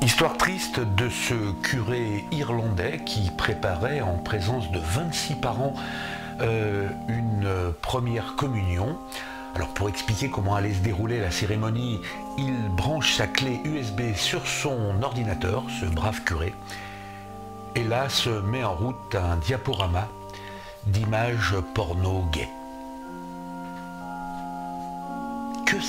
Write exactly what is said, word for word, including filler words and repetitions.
Histoire triste de ce curé irlandais qui préparait en présence de vingt-six parents euh, une première communion. Alors pour expliquer comment allait se dérouler la cérémonie, il branche sa clé U S B sur son ordinateur, ce brave curé, et là se met en route un diaporama d'images porno gays. Que s'est-il passé ?